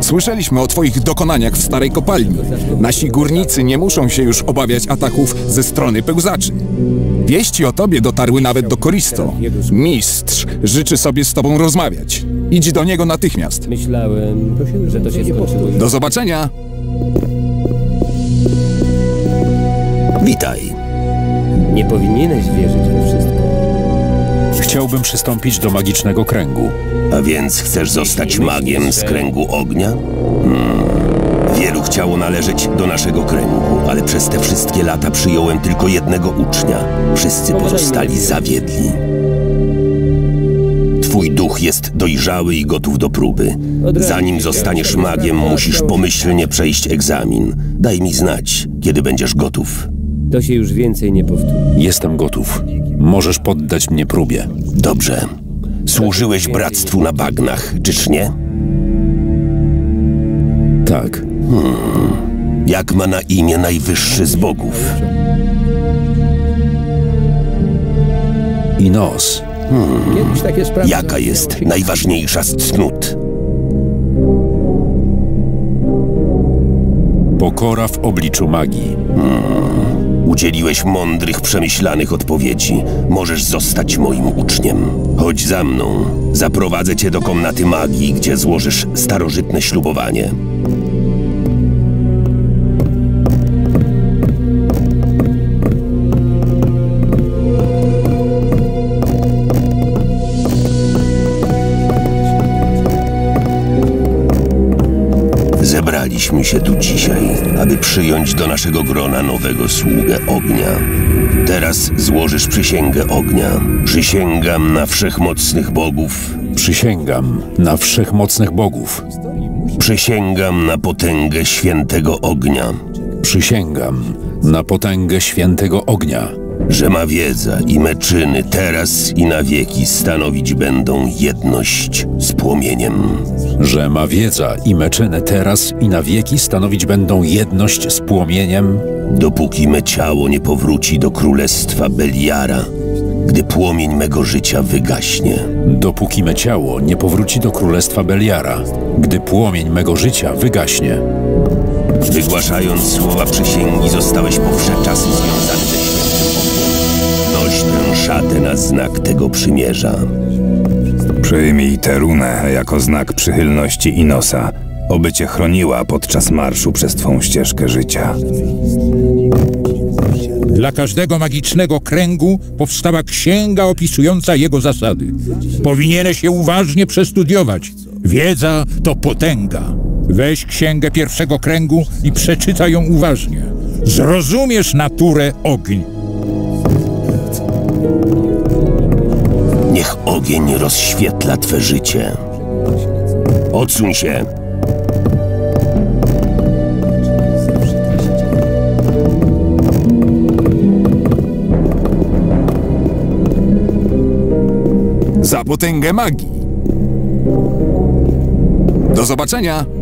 Słyszeliśmy o twoich dokonaniach w starej kopalni. Nasi górnicy nie muszą się już obawiać ataków ze strony pełzaczy. Wieści o tobie dotarły nawet do Koristo. Mistrz życzy sobie z tobą rozmawiać. Idź do niego natychmiast. Myślałem, że to się skończyło. Do zobaczenia! Witaj. Nie powinieneś wierzyć we wszystko. Chciałbym przystąpić do magicznego kręgu. A więc chcesz zostać magiem z kręgu ognia? Wielu chciało należeć do naszego kręgu, ale przez te wszystkie lata przyjąłem tylko jednego ucznia. Wszyscy pozostali zawiedli. Twój duch jest dojrzały i gotów do próby. Zanim zostaniesz magiem, musisz pomyślnie przejść egzamin. Daj mi znać, kiedy będziesz gotów. To się już więcej nie powtórzy. Jestem gotów. Możesz poddać mnie próbie. Dobrze. Służyłeś bractwu na bagnach, czyż nie? Tak. Jak ma na imię najwyższy z bogów? Inos. Kiedyś takie sprawy... Jaka jest najważniejsza z cnót? Pokora w obliczu magii. Udzieliłeś mądrych, przemyślanych odpowiedzi. Możesz zostać moim uczniem. Chodź za mną. Zaprowadzę cię do komnaty magii, gdzie złożysz starożytne ślubowanie. Zebraliśmy się tu dzisiaj, aby przyjąć do naszego grona nowego sługę ognia. Teraz złożysz przysięgę ognia. Przysięgam na wszechmocnych bogów. Przysięgam na wszechmocnych bogów. Przysięgam na potęgę świętego ognia. Przysięgam na potęgę świętego ognia. Że ma wiedza i me czyny teraz i na wieki stanowić będą jedność z płomieniem. Że ma wiedza i me czyny teraz i na wieki stanowić będą jedność z płomieniem. Dopóki me ciało nie powróci do królestwa Beliara, gdy płomień mego życia wygaśnie. Dopóki me ciało nie powróci do królestwa Beliara, gdy płomień mego życia wygaśnie. Wygłaszając słowa przysięgi, zostałeś po wsze czasy związany ze świętym ogniem. Noś tę szatę na znak tego przymierza. Przyjmij tę runę jako znak przychylności Inosa, oby cię chroniła podczas marszu przez twą ścieżkę życia. Dla każdego magicznego kręgu powstała księga opisująca jego zasady. Powinieneś je uważnie przestudiować. Wiedza to potęga. Weź księgę pierwszego kręgu i przeczytaj ją uważnie. Zrozumiesz naturę ognia. Niech ogień rozświetla twe życie. Odsuń się. Za potęgę magii! Do zobaczenia!